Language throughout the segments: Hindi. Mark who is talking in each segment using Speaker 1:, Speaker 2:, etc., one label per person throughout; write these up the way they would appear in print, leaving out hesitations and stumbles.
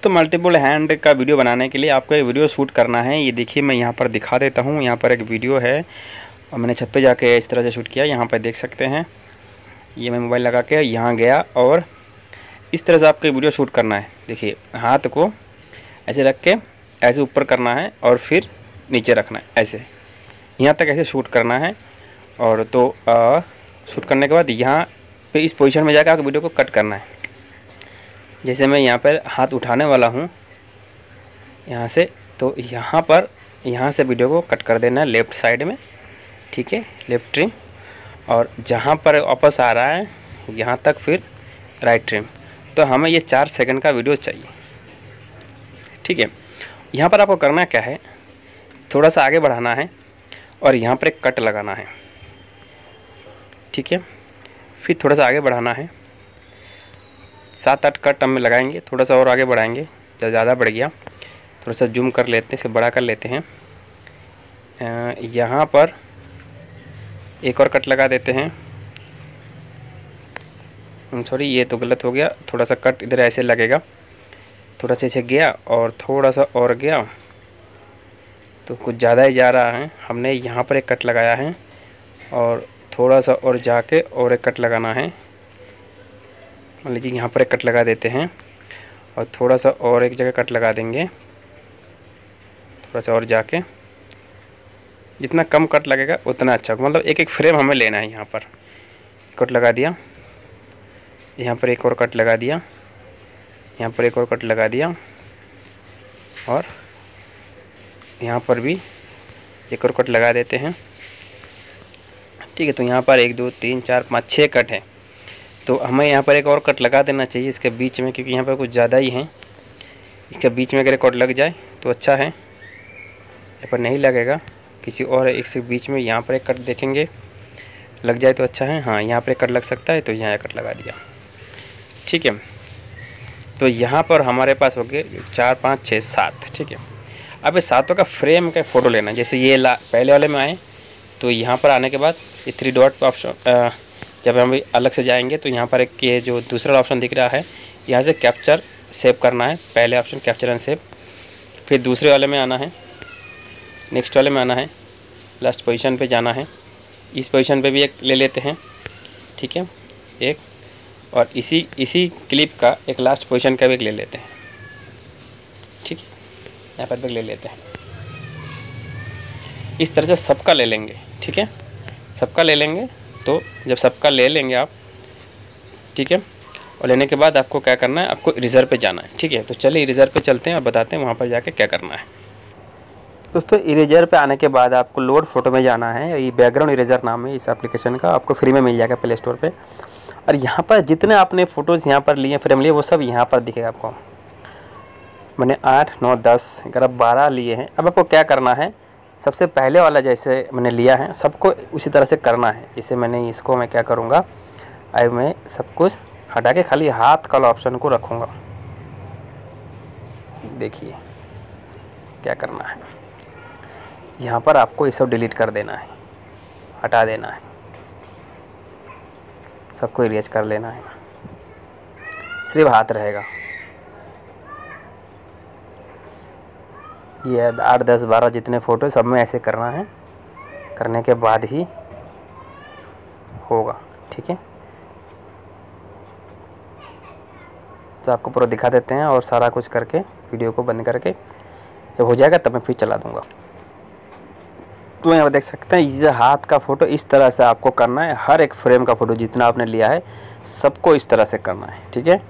Speaker 1: दोस्तों मल्टीपल हैंड का वीडियो बनाने के लिए आपको एक वीडियो शूट करना है। ये देखिए मैं यहाँ पर दिखा देता हूँ। यहाँ पर एक वीडियो है और मैंने छत पे जाके इस तरह से शूट किया। यहाँ पर देख सकते हैं, ये मैं मोबाइल लगा के यहाँ गया और इस तरह से आपको वीडियो शूट करना है। देखिए हाथ को ऐसे रख के ऐसे ऊपर करना है और फिर नीचे रखना है, ऐसे यहाँ तक ऐसे शूट करना है। और तो शूट करने के बाद यहाँ पे इस पोजीशन में जाकर आपको वीडियो को कट करना है। जैसे मैं यहाँ पर हाथ उठाने वाला हूँ यहाँ से, तो यहाँ पर यहाँ से वीडियो को कट कर देना है लेफ़्ट साइड में, ठीक है, लेफ़्ट ट्रिम। और जहाँ पर वापस आ रहा है यहाँ तक फिर राइट ट्रिम। तो हमें ये 4 सेकंड का वीडियो चाहिए, ठीक है। यहाँ पर आपको करना क्या है, थोड़ा सा आगे बढ़ाना है और यहाँ पर एक कट लगाना है, ठीक है। फिर थोड़ा सा आगे बढ़ाना है, 7-8 कट हम लगाएंगे। थोड़ा सा और आगे बढ़ाएंगे, ज़्यादा बढ़ गया, थोड़ा सा जूम कर लेते हैं, इसे बड़ा कर लेते हैं। यहाँ पर एक और कट लगा देते हैं। सॉरी, ये तो गलत हो गया। थोड़ा सा कट इधर ऐसे लगेगा, थोड़ा सा ऐसे गया और थोड़ा सा और गया, तो कुछ ज़्यादा ही जा रहा है। हमने यहाँ पर एक कट लगाया है और थोड़ा सा और जाके और एक कट लगाना है। मान लीजिए यहाँ पर एक कट लगा देते हैं और थोड़ा सा और एक जगह कट लगा देंगे, थोड़ा सा और जाके। जितना कम कट लगेगा उतना अच्छा, मतलब एक एक फ्रेम हमें लेना है। यहाँ पर कट लगा दिया, यहाँ पर एक और कट लगा दिया, यहाँ पर एक और कट लगा दिया और यहाँ पर भी एक और कट लगा देते हैं, ठीक है। तो यहाँ पर 1 2 3 4 5 6 कट है। तो हमें यहाँ पर एक और कट लगा देना चाहिए इसके बीच में, क्योंकि यहाँ पर कुछ ज़्यादा ही है। इसके बीच में अगर एक कट लग जाए तो अच्छा है, यहाँ पर नहीं लगेगा। किसी और एक से बीच में यहाँ पर एक कट देखेंगे, लग जाए तो अच्छा है। हाँ, यहाँ पर एक कट लग सकता है, तो यहाँ एक कट लगा दिया, ठीक है। तो यहाँ पर हमारे पास हो गए 4 5 6 7, ठीक है। अब ये सातों का फ्रेम का फ़ोटो लेना है। जैसे ये पहले वाले में आए तो यहाँ पर आने के बाद ये 3 डॉट ऑप्शन, जब हम अलग से जाएंगे तो यहाँ पर एक ये जो दूसरा ऑप्शन दिख रहा है, यहाँ से कैप्चर सेव करना है। पहले ऑप्शन कैप्चर एंड सेव, फिर दूसरे वाले में आना है, नेक्स्ट वाले में आना है, लास्ट पोजीशन पे जाना है। इस पोजीशन पे भी एक ले लेते हैं, ठीक है, एक। और इसी क्लिप का एक लास्ट पोजीशन का भी एक ले लेते हैं, ठीक है, यहाँ पर भी ले लेते हैं। इस तरह से सबका ले लेंगे, ठीक है, सबका ले लेंगे। तो जब सबका ले लेंगे आप, ठीक है, और लेने के बाद आपको क्या करना है, आपको इरेजर पे जाना है, ठीक है। तो चलिए इरेजर पे चलते हैं और बताते हैं वहाँ पर जाके क्या करना है। दोस्तों इरेजर पे आने के बाद आपको लोड फोटो में जाना है। ये बैकग्राउंड इरेजर नाम है इस एप्लीकेशन का, आपको फ्री में मिल जाएगा प्ले स्टोर पे। और यहाँ पर जितने आपने फ़ोटोज़ यहाँ पर लिए, फ्रेम लिए, वो सब यहाँ पर दिखेगा आपको। मैंने 8 9 10 11 12 लिए हैं। अब आपको क्या करना है, सबसे पहले वाला जैसे मैंने लिया है सबको उसी तरह से करना है। जैसे मैंने इसको, मैं क्या करूँगा, अब मैं सब कुछ हटा के खाली हाथ का ऑप्शन को रखूँगा। देखिए क्या करना है, यहाँ पर आपको ये सब डिलीट कर देना है, हटा देना है, सबको इरेज कर लेना है, सिर्फ हाथ रहेगा। ये 8 10 12 जितने फ़ोटो सब में ऐसे करना है, करने के बाद ही होगा, ठीक है। तो आपको पूरा दिखा देते हैं और सारा कुछ करके वीडियो को बंद करके जब हो जाएगा तब मैं फिर चला दूँगा। तो यहाँ देख सकते हैं, ये हाथ का फ़ोटो इस तरह से आपको करना है। हर एक फ्रेम का फ़ोटो जितना आपने लिया है सबको इस तरह से करना है, ठीक है।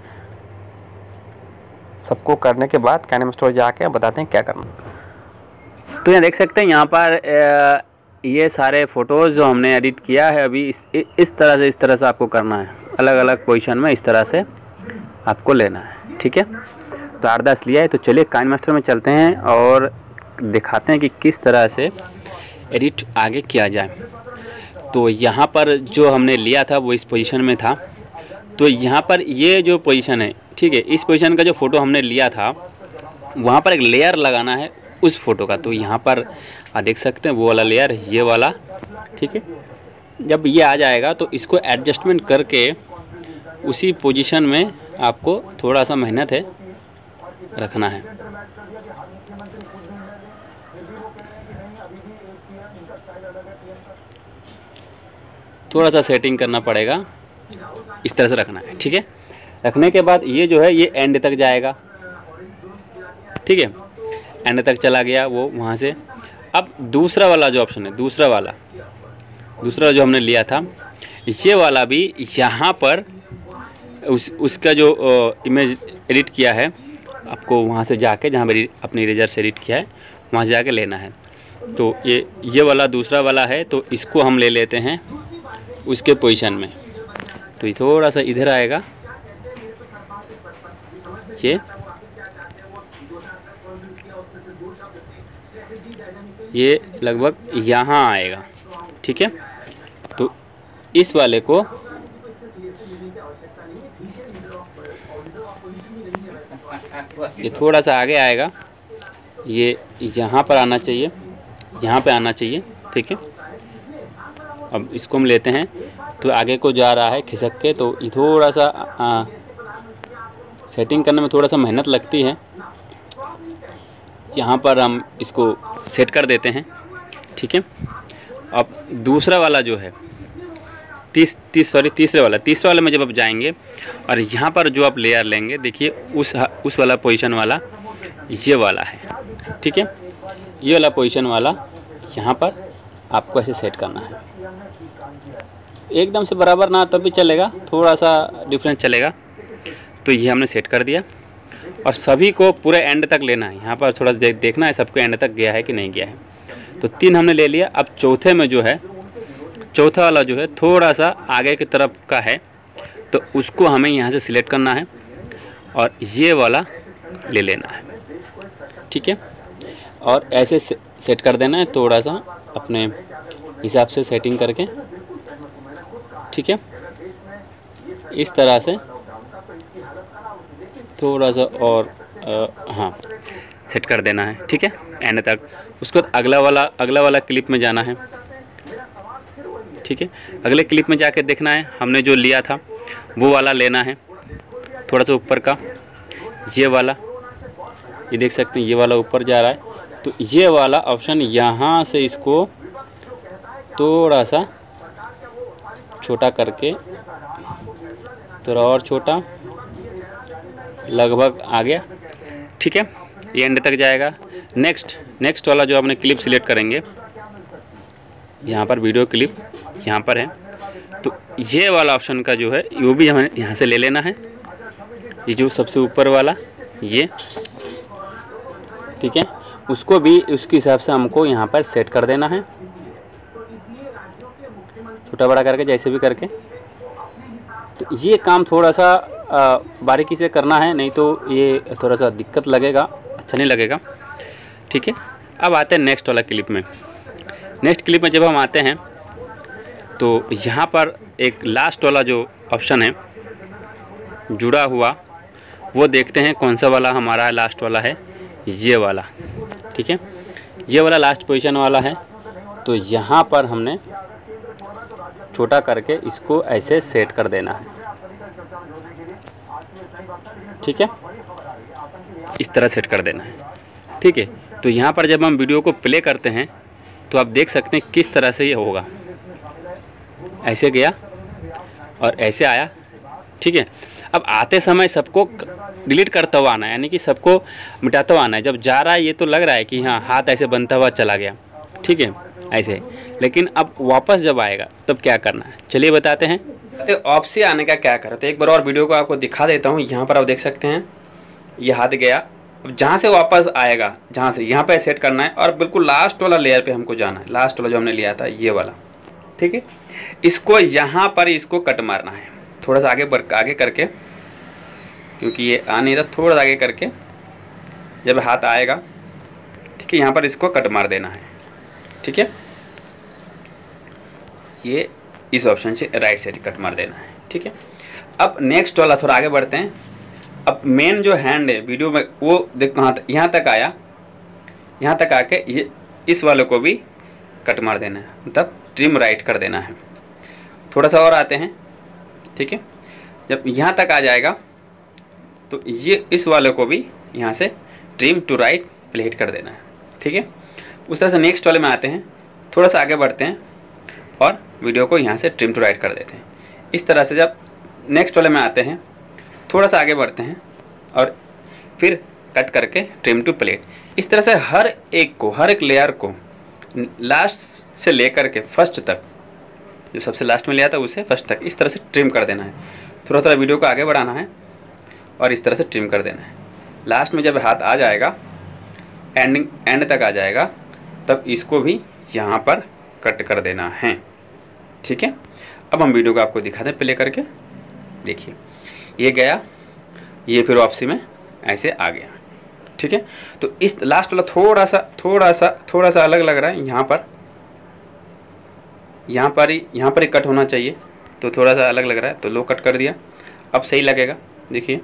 Speaker 1: सबको करने के बाद काइनेमास्टर स्टोर जाके बताते हैं क्या करना। तो यहाँ देख सकते हैं, यहाँ पर ये सारे फ़ोटोज़ जो हमने एडिट किया है अभी इस तरह से आपको करना है। अलग अलग पोजीशन में इस तरह से आपको लेना है, ठीक है। तो 8 10 लिया है। तो चलिए काइनेमास्टर में चलते हैं और दिखाते हैं कि किस तरह से एडिट आगे किया जाए। तो यहाँ पर जो हमने लिया था वो इस पोजीशन में था। तो यहाँ पर ये जो पोजीशन है, ठीक है, इस पोजीशन का जो फ़ोटो हमने लिया था वहाँ पर एक लेयर लगाना है उस फ़ोटो का। तो यहाँ पर देख सकते हैं वो वाला लेयर, ये वाला, ठीक है। जब ये आ जाएगा तो इसको एडजस्टमेंट करके उसी पोजीशन में आपको थोड़ा सा मेहनत है, रखना है। थोड़ा सा सेटिंग करना पड़ेगा, इस तरह से रखना है। ठीक है, रखने के बाद ये जो है ये एंड तक जाएगा। ठीक है, एंड तक चला गया वो वहाँ से। अब दूसरा वाला जो ऑप्शन है, दूसरा जो हमने लिया था, ये वाला भी यहाँ पर उसका जो इमेज एडिट किया है, आपको वहाँ से जाके जहाँ पर अपने इरेजर से एडिट किया है वहाँ से जाके लेना है। तो ये वाला दूसरा वाला है, तो इसको हम ले लेते हैं उसके पोजीशन में। तो ये थोड़ा सा इधर आएगा, ये लगभग यहाँ आएगा। ठीक है, तो इस वाले को ये थोड़ा सा आगे आएगा, ये यहाँ पर आना चाहिए, यहाँ पे आना चाहिए। ठीक है, अब इसको हम लेते हैं, तो आगे को जा रहा है खिसक के, तो ये थोड़ा सा सेटिंग करने में थोड़ा सा मेहनत लगती है। यहाँ पर हम इसको सेट कर देते हैं। ठीक है, अब दूसरा वाला जो है तीसरे वाले में जब आप जाएंगे और यहाँ पर जो आप लेयर लेंगे, देखिए उस वाला पोजीशन वाला ये वाला है। ठीक है, ये वाला पोजीशन वाला यहाँ पर आपको ऐसे सेट करना है। एकदम से बराबर ना तब भी चलेगा, थोड़ा सा डिफरेंस चलेगा। तो ये हमने सेट कर दिया और सभी को पूरे एंड तक लेना है। यहाँ पर थोड़ा देखना है सबको एंड तक गया है कि नहीं गया है। तो 3 हमने ले लिया। अब चौथे में जो है, चौथा वाला जो है थोड़ा सा आगे की तरफ का है, तो उसको हमें यहाँ से सिलेक्ट करना है और ये वाला ले लेना है। ठीक है, और ऐसे सेट कर देना है, थोड़ा सा अपने हिसाब से सेटिंग करके। ठीक है, इस तरह से थोड़ा सा और हाँ सेट कर देना है। ठीक है, एंड तक। उसके बाद अगला वाला क्लिप में जाना है। ठीक है, अगले क्लिप में जाके देखना है, हमने जो लिया था वो वाला लेना है, थोड़ा सा ऊपर का, ये वाला, ये देख सकते हैं ये वाला ऊपर जा रहा है। तो ये वाला ऑप्शन यहाँ से इसको थोड़ा सा छोटा करके, थोड़ा और छोटा, लगभग आ गया। ठीक है, ये एंड तक जाएगा। नेक्स्ट वाला जो आपने क्लिप सिलेक्ट करेंगे, यहाँ पर वीडियो क्लिप यहाँ पर है, तो ये वाला ऑप्शन का जो है वो भी हमें यहाँ से ले लेना है, ये जो सबसे ऊपर वाला ये। ठीक है, उसको भी उसके हिसाब से हमको यहाँ पर सेट कर देना है, छोटा बड़ा करके, जैसे भी करके। तो ये काम थोड़ा सा बारीकी से करना है, नहीं तो ये थोड़ा सा दिक्कत लगेगा, अच्छा नहीं लगेगा। ठीक है, अब आते हैं नेक्स्ट वाला क्लिप में। नेक्स्ट क्लिप में जब हम आते हैं तो यहाँ पर एक लास्ट वाला जो ऑप्शन है जुड़ा हुआ, वो देखते हैं कौन सा वाला हमारा लास्ट वाला है, ये वाला। ठीक है, ये वाला लास्ट पोजीशन वाला है। तो यहाँ पर हमने छोटा करके इसको ऐसे सेट कर देना है। ठीक है, इस तरह सेट कर देना है। ठीक है, तो यहाँ पर जब हम वीडियो को प्ले करते हैं तो आप देख सकते हैं किस तरह से ये होगा, ऐसे गया और ऐसे आया। ठीक है, अब आते समय सबको डिलीट करता हुआ आना है, यानी कि सबको मिटाता हुआ आना है। जब जा रहा है ये तो लग रहा है कि हाँ हाथ ऐसे बनता हुआ चला गया, ठीक है ऐसे, लेकिन अब वापस जब आएगा तब क्या करना है चलिए बताते हैं। तो ऑफ से आने का क्या करो, तो एक बार और वीडियो को आपको दिखा देता हूँ। यहाँ पर आप देख सकते हैं ये हाथ गया, अब जहाँ से वापस आएगा, जहाँ से यहाँ पे सेट करना है और बिल्कुल लास्ट वाला लेयर पे हमको जाना है, लास्ट वाला जो हमने लिया था ये वाला। ठीक है, इसको यहाँ पर इसको कट मारना है, थोड़ा सा आगे करके, क्योंकि ये आ नहीं रहा, थोड़ा सा आगे करके जब हाथ आएगा, ठीक है, यहाँ पर इसको कट मार देना है। ठीक है, ये इस ऑप्शन से राइट साइड कट मार देना है। ठीक है, अब नेक्स्ट वाला थोड़ा आगे बढ़ते हैं। अब मेन जो हैंड है वीडियो में वो देखो यहाँ तक आया, यहाँ तक आके ये इस वाले को भी कट मार देना है, मतलब ट्रिम राइट कर देना है। थोड़ा सा और आते हैं। ठीक है, जब यहाँ तक आ जाएगा तो ये इस वाले को भी यहाँ से ट्रिम टू राइट प्लेट कर देना है, ठीक है। उस तरह से नेक्स्ट वाले में आते हैं, थोड़ा सा आगे बढ़ते हैं और वीडियो को यहाँ से ट्रिम टू राइट कर देते हैं। इस तरह से जब नेक्स्ट वाले में आते हैं, थोड़ा सा आगे बढ़ते हैं और फिर कट करके ट्रिम टू प्लेट। इस तरह से हर एक लेयर को लास्ट से लेकर के फर्स्ट तक, जो सबसे लास्ट में लिया था उसे फर्स्ट तक इस तरह से ट्रिम कर देना है। थोड़ा थोड़ा वीडियो को आगे बढ़ाना है और इस तरह से ट्रिम कर देना है। लास्ट में जब हाथ आ जाएगा, एंड तक आ जाएगा, तब इसको भी यहाँ पर कट कर देना है, ठीक है। अब हम वीडियो को आपको दिखा दें प्ले करके। देखिए ये गया, ये फिर वापसी में ऐसे आ गया, ठीक है। तो इस लास्ट वाला थोड़ा सा अलग लग रहा है, यहाँ पर ही कट होना चाहिए, तो थोड़ा सा अलग लग रहा है तो लो कट कर दिया। अब सही लगेगा, देखिए,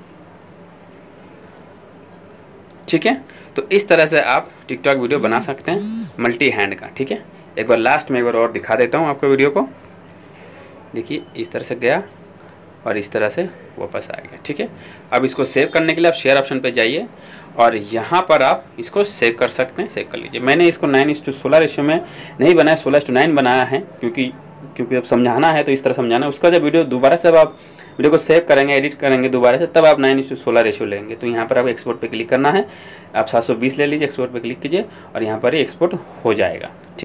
Speaker 1: ठीक है। तो इस तरह से आप टिकटॉक वीडियो बना सकते हैं मल्टी हैंड का, ठीक है। एक बार लास्ट में एक बार और दिखा देता हूँ आपको वीडियो को। देखिए इस तरह से गया और इस तरह से वापस आ गया, ठीक है। अब इसको सेव करने के लिए आप शेयर ऑप्शन पे जाइए और यहाँ पर आप इसको सेव कर सकते हैं, सेव कर लीजिए। मैंने इसको 9:16 रेशियो में नहीं बनाया, 16:9 बनाया है, क्योंकि जब समझाना है तो इस तरह समझाना है। उसका जब वीडियो दोबारा से आप वीडियो को सेव करेंगे, एडिट करेंगे दोबारा से, तब आप 9:16 रेशियो लेंगे। तो यहाँ पर आप एक्सपोर्ट पे क्लिक करना है, आप 720 ले लीजिए, एक्सपोर्ट पे क्लिक कीजिए और यहाँ पर ही एक्सपोर्ट हो जाएगा।